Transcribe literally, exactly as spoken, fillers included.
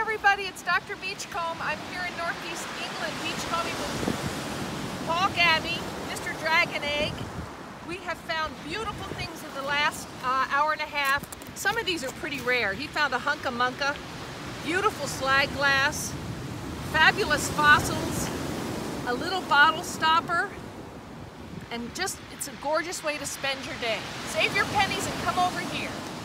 everybody, it's Doctor Beachcomb. I'm here in Northeast England, beachcombing with Paul Gabby, Mister Dragon Egg. We have found beautiful things in the last uh, hour and a half. Some of these are pretty rare. He found a hunka munka, beautiful slag glass, fabulous fossils, a little bottle stopper, and just, it's a gorgeous way to spend your day. Save your pennies and come over here.